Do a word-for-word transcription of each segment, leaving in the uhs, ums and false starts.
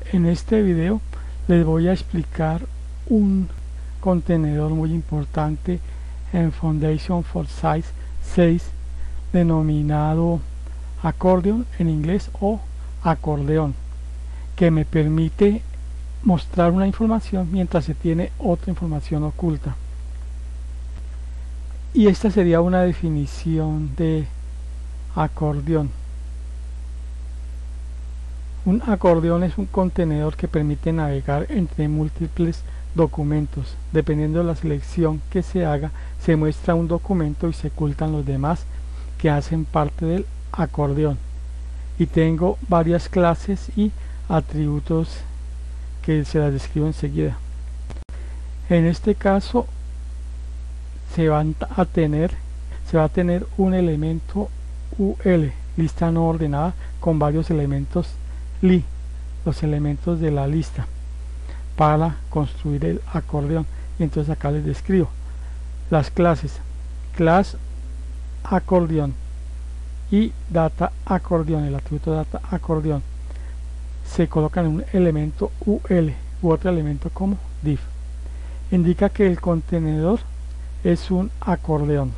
En este video les voy a explicar un contenedor muy importante en Foundation for Size seis denominado accordion en inglés o acordeón, que me permite mostrar una información mientras se tiene otra información oculta. Y esta sería una definición de acordeón. Un acordeón es un contenedor que permite navegar entre múltiples documentos. Dependiendo de la selección que se haga, se muestra un documento y se ocultan los demás que hacen parte del acordeón. Y tengo varias clases y atributos que se las describo enseguida. En este caso se van a tener se va a tener un elemento U L, lista no ordenada, con varios elementos L I, los elementos de la lista para construir el acordeón. Y entonces acá les describo las clases class acordeón y data acordeón. El atributo data acordeón se colocan en un elemento U L u otro elemento como div. Indica que el contenedor es un acordeón.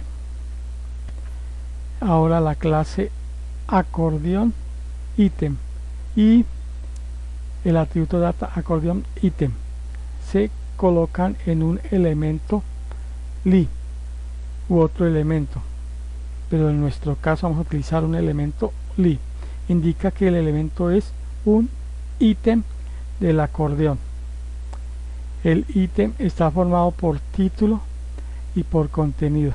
Ahora la clase acordeón ítem y el atributo data acordeón ítem se colocan en un elemento L I u otro elemento, pero en nuestro caso vamos a utilizar un elemento L I. Indica que el elemento es un ítem del acordeón. El ítem está formado por título y por contenido.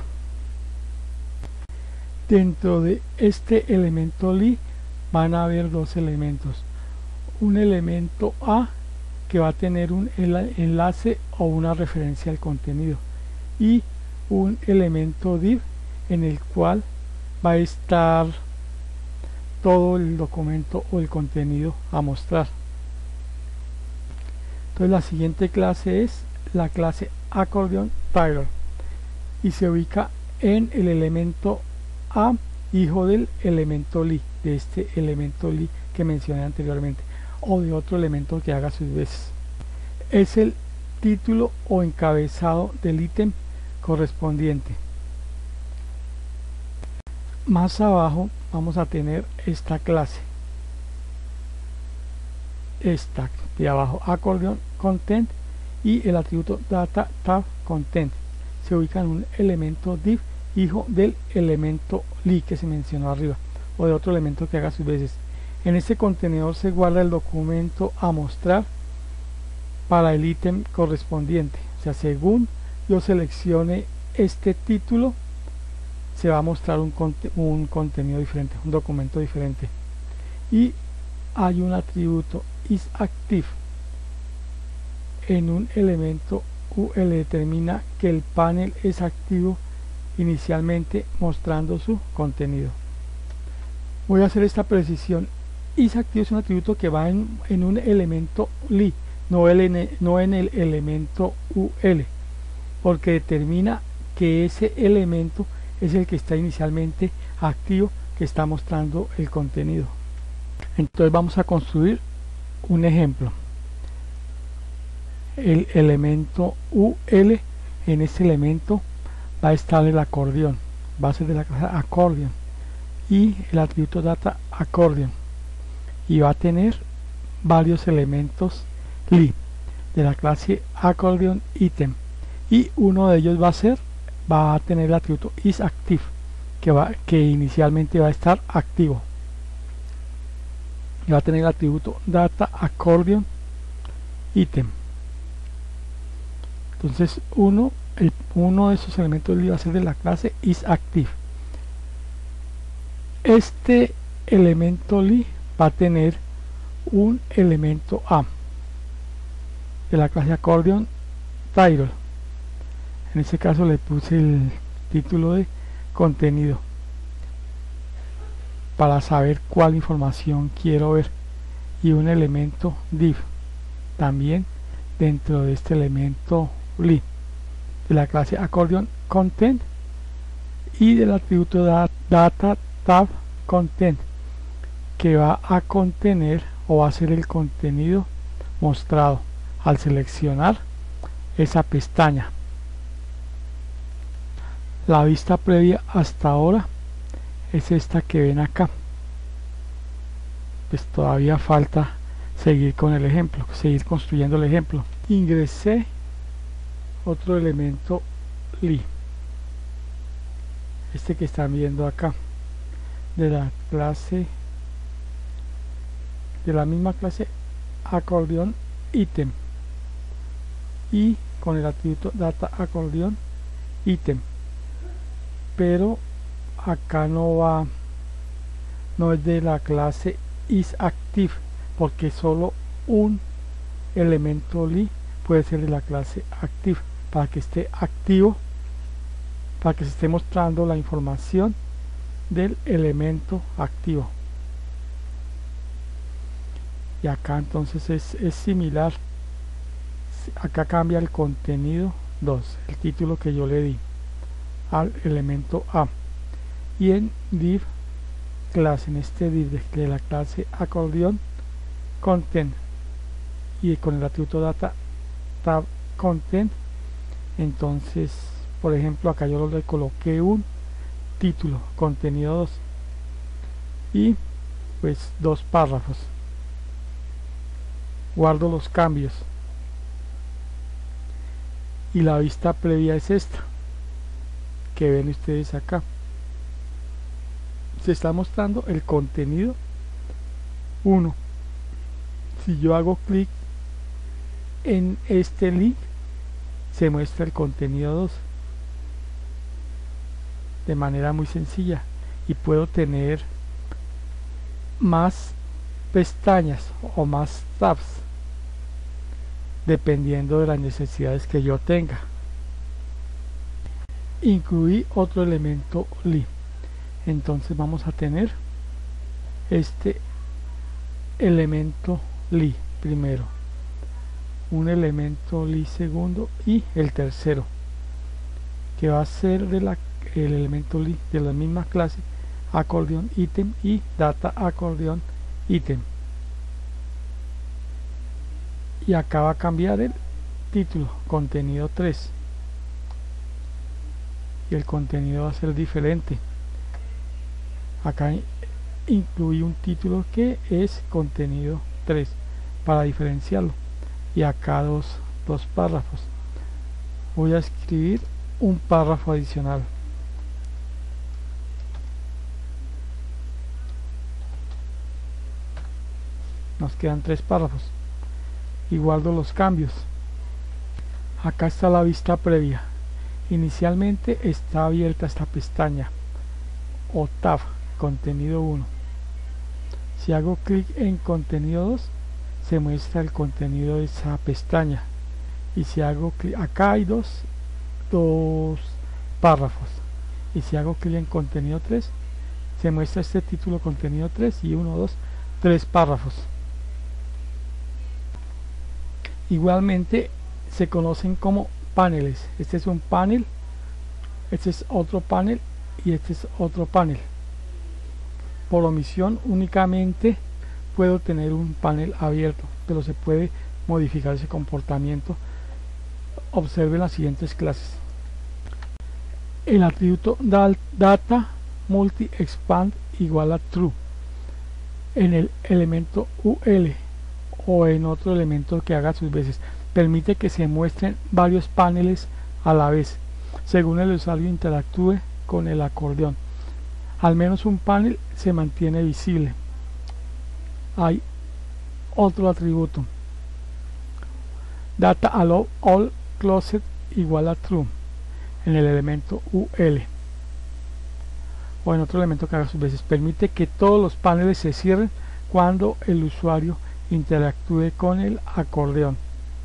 Dentro de este elemento L I van a haber dos elementos: un elemento A que va a tener un enlace o una referencia al contenido, y un elemento div en el cual va a estar todo el documento o el contenido a mostrar. Entonces la siguiente clase es la clase accordion title y se ubica en el elemento A, hijo del elemento L I, de este elemento L I que mencioné anteriormente, o de otro elemento que haga sus veces. Es el título o encabezado del ítem correspondiente. Más abajo vamos a tener esta clase, esta de abajo, accordion content, y el atributo data tab content se ubica en un elemento div, hijo del elemento L I que se mencionó arriba, o de otro elemento que haga sus veces. En este contenedor se guarda el documento a mostrar para el ítem correspondiente. O sea, según yo seleccione este título, se va a mostrar un, conte un contenido diferente, un documento diferente. Y hay un atributo isActive en un elemento U L, determina que el panel es activo inicialmente mostrando su contenido. Voy a hacer esta precisión: isActive es un atributo que va en, en un elemento L I, no, el, no en el elemento U L, porque determina que ese elemento es el que está inicialmente activo, que está mostrando el contenido. Entonces vamos a construir un ejemplo. El elemento U L, en este elemento va a estar el acordeón, va a ser de la clase accordion, y el atributo data accordion, y va a tener varios elementos L I de la clase accordion ítem, y uno de ellos va a ser va a tener el atributo isActive que va que inicialmente va a estar activo, y va a tener el atributo data accordion ítem. Entonces uno el, uno de esos elementos L I va a ser de la clase isActive. Este elemento L I va a tener un elemento A de la clase accordion title. En este caso le puse el título de contenido para saber cuál información quiero ver, y un elemento div también dentro de este elemento L I de la clase accordion content, y del atributo data tab content que va a contener o va a ser el contenido mostrado al seleccionar esa pestaña. La vista previa hasta ahora es esta que ven acá. Pues todavía falta seguir con el ejemplo, seguir construyendo el ejemplo. Ingresé otro elemento li, este que están viendo acá, de la clase, de la misma clase acordeón ítem, y con el atributo data acordeón ítem, pero acá no va, no es de la clase isActive, porque solo un elemento li puede ser de la clase active, para que esté activo, para que se esté mostrando la información del elemento activo. Y acá entonces es, es similar, acá cambia el contenido dos, el título que yo le di al elemento A, y en div clase, en este div de, de la clase acordeón content, y con el atributo data tab content, entonces por ejemplo acá yo le coloqué un título contenido dos y pues dos párrafos. Guardo los cambios y la vista previa es esta que ven ustedes acá. Se está mostrando el contenido uno. Si yo hago clic en este link, se muestra el contenido dos de manera muy sencilla, y puedo tener más pestañas o más tabs dependiendo de las necesidades que yo tenga. Incluí otro elemento li, entonces vamos a tener este elemento li primero, un elemento li segundo y el tercero, que va a ser de la, el elemento li de la misma clase acordeón ítem y data acordeón ítem. Y acá va a cambiar el título, contenido tres, y el contenido va a ser diferente. Acá incluí un título que es contenido tres para diferenciarlo, y acá dos, dos párrafos. Voy a escribir un párrafo adicional. Nos quedan tres párrafos y guardo los cambios. Acá está la vista previa. Inicialmente está abierta esta pestaña o tab contenido uno. Si hago clic en contenido dos, se muestra el contenido de esa pestaña, y si hago clic, acá hay dos, dos párrafos, y si hago clic en contenido tres, se muestra este título contenido tres y uno, dos, tres párrafos. Igualmente se conocen como paneles. Este es un panel, este es otro panel y este es otro panel. Por omisión únicamente puedo tener un panel abierto, pero se puede modificar ese comportamiento. Observe las siguientes clases. El atributo data multi expand igual a true en el elemento ul o en otro elemento que haga sus veces. Permite que se muestren varios paneles a la vez según el usuario interactúe con el acordeón. Al menos un panel se mantiene visible. Hay otro atributo, data allow all closed igual a true en el elemento ul o en otro elemento que haga sus veces. Permite que todos los paneles se cierren cuando el usuario interactúe con el acordeón.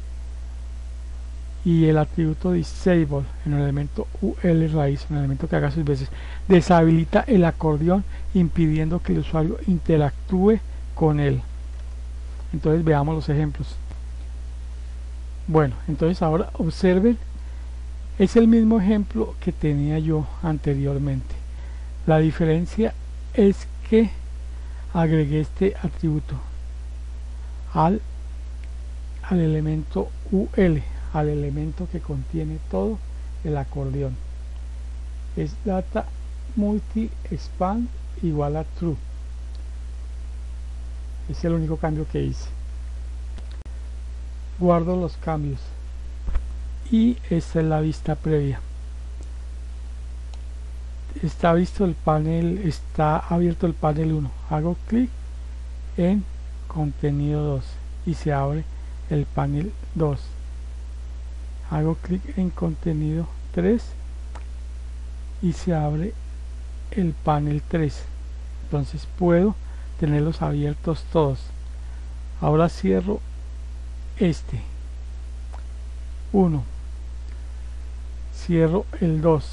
Y el atributo disable en el elemento ul raíz, en el elemento que haga sus veces, deshabilita el acordeón impidiendo que el usuario interactúe con él. Entonces veamos los ejemplos. Bueno, entonces ahora observen, es el mismo ejemplo que tenía yo anteriormente. La diferencia es que agregué este atributo al al elemento U L, al elemento que contiene todo el acordeón. Es data multi expand igual a true. Es el único cambio que hice. Guardo los cambios y esta es la vista previa. Está visto el panel, está abierto el panel uno. Hago clic en contenido dos y se abre el panel dos. Hago clic en contenido tres y se abre el panel tres. Entonces puedo tenerlos abiertos todos. Ahora cierro este uno, cierro el dos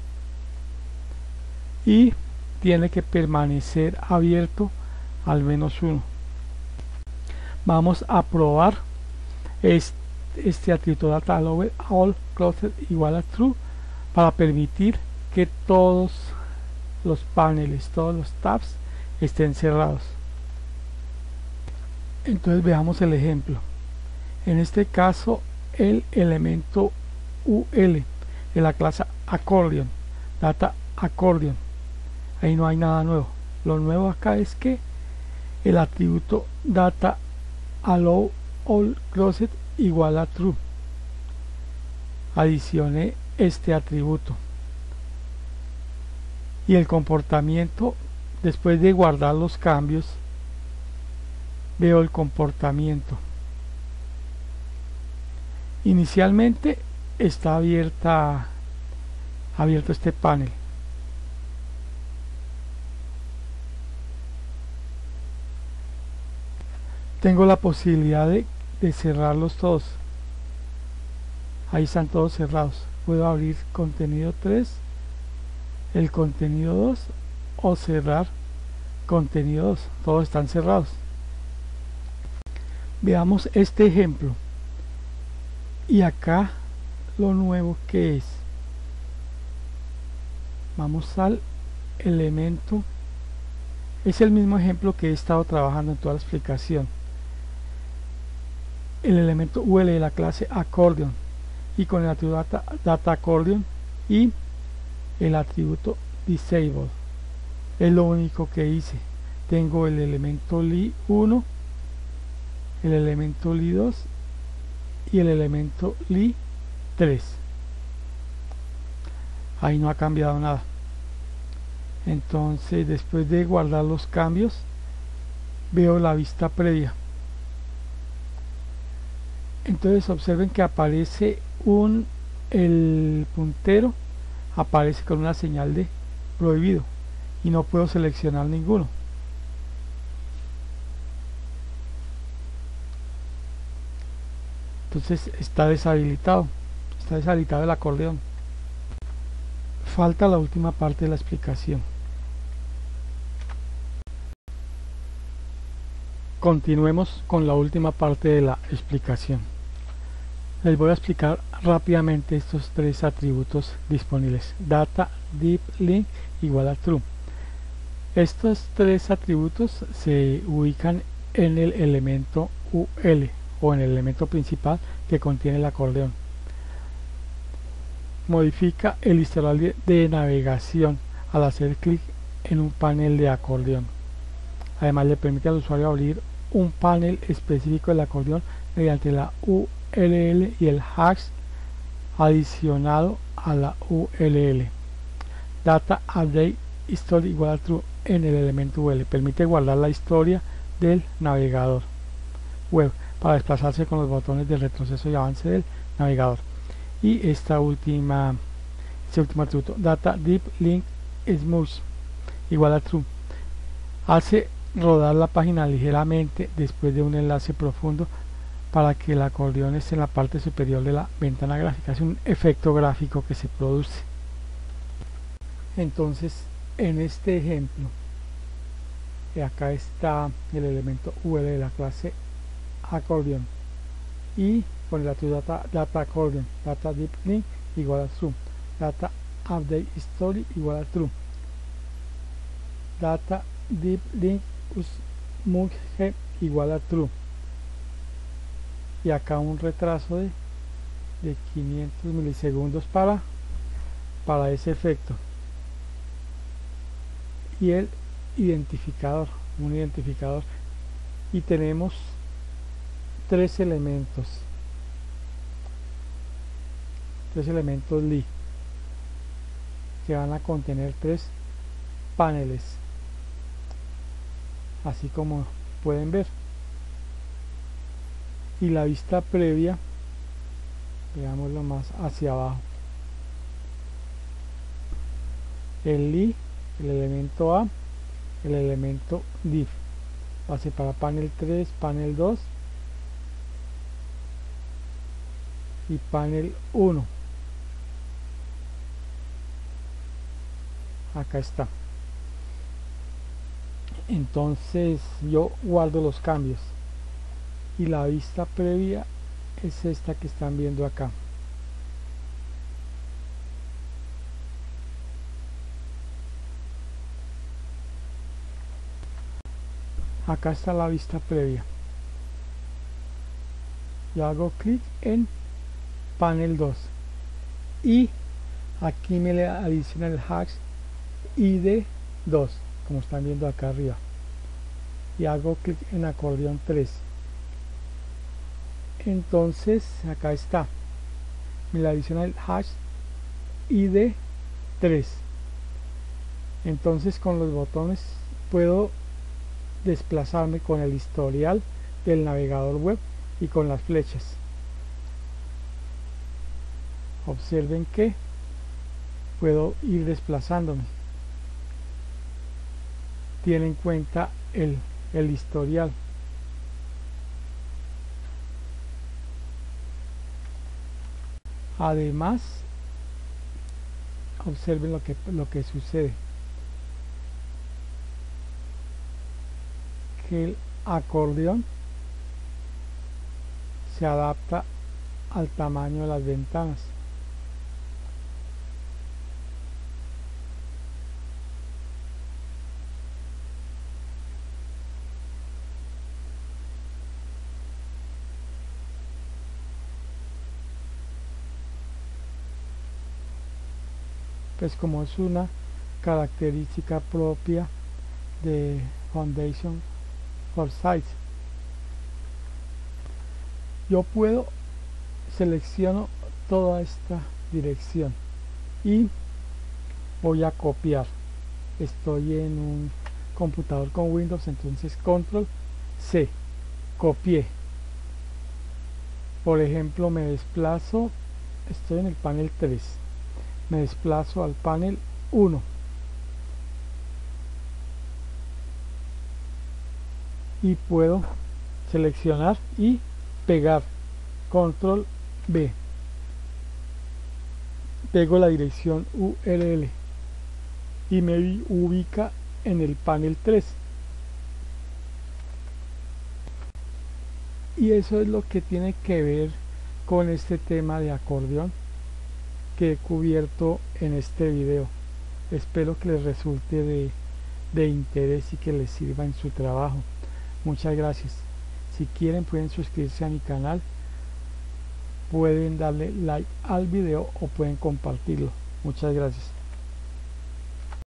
y tiene que permanecer abierto al menos uno. Vamos a probar este, este atributo data allow all closed igual a true para permitir que todos los paneles, todos los tabs estén cerrados. Entonces veamos el ejemplo. En este caso el elemento U L de la clase accordion, data accordion, ahí no hay nada nuevo. Lo nuevo acá es que el atributo data allow all closed igual a true. Adicioné este atributo y el comportamiento, después de guardar los cambios, veo el comportamiento. Inicialmente está abierta abierto este panel. Tengo la posibilidad de, de cerrarlos todos. Ahí están todos cerrados. Puedo abrir contenido tres, el contenido dos o cerrar contenido dos. Todos están cerrados. Veamos este ejemplo. Y acá lo nuevo que es. Vamos al elemento. Es el mismo ejemplo que he estado trabajando en toda la explicación. El elemento U L de la clase accordion y con el atributo data, data accordion y el atributo disable. Es lo único que hice. Tengo el elemento L I uno, el elemento L I dos y el elemento L I tres. Ahí no ha cambiado nada. Entonces, después de guardar los cambios, veo la vista previa. Entonces observen que aparece un el puntero aparece con una señal de prohibido y no puedo seleccionar ninguno. Entonces está deshabilitado, está deshabilitado el acordeón. Falta la última parte de la explicación. Continuemos con la última parte de la explicación. Les voy a explicar rápidamente estos tres atributos disponibles. Data deep link igual a true. Estos tres atributos se ubican en el elemento U L o en el elemento principal que contiene el acordeón. Modifica el historial de navegación al hacer clic en un panel de acordeón. Además le permite al usuario abrir un panel específico del acordeón mediante la U L L y el hash adicionado a la U L L. Data update history igual a true en el elemento U L. Permite guardar la historia del navegador web para desplazarse con los botones de retroceso y avance del navegador. Y esta última este último atributo, data deep link smooth igual a true, hace rodar la página ligeramente después de un enlace profundo para que el acordeón esté en la parte superior de la ventana gráfica. Es un efecto gráfico que se produce. Entonces, en este ejemplo, acá está el elemento U L de la clase accordion y con el atributo data, data accordion, data deep link igual a true, data update story igual a true, data deep link smooth igual a true. y acá un retraso de, de quinientos milisegundos para para ese efecto, y el identificador, un identificador, y tenemos tres elementos tres elementos Lee que van a contener tres paneles, así como pueden ver. Y la vista previa, veámoslo más hacia abajo, el Lee, el elemento A, el elemento div, va a separar panel tres, panel dos y panel uno. Acá está. Entonces yo guardo los cambios y la vista previa es esta que están viendo acá. Acá está la vista previa. Yo hago clic en panel dos y aquí me le adiciona el hash I D dos, como están viendo acá arriba, y hago clic en acordeón tres. Entonces acá está, me le adiciona el hash I D tres. Entonces con los botones puedo desplazarme con el historial del navegador web y con las flechas. Observen que puedo ir desplazándome. Tiene en cuenta el, el historial. Además, observen lo que, lo que sucede. Que el acordeón se adapta al tamaño de las ventanas. Pues como es una característica propia de Foundation for Sites, yo puedo selecciono toda esta dirección y voy a copiar. Estoy en un computador con Windows, entonces control C, copié. Por ejemplo, me desplazo, estoy en el panel tres, me desplazo al panel uno y puedo seleccionar y pegar. Control B, pego la dirección U R L y me ubica en el panel tres. Y eso es lo que tiene que ver con este tema de acordeón que he cubierto en este video. Espero que les resulte de, de interés y que les sirva en su trabajo. Muchas gracias. Si quieren pueden suscribirse a mi canal, pueden darle like al video o pueden compartirlo. Muchas gracias.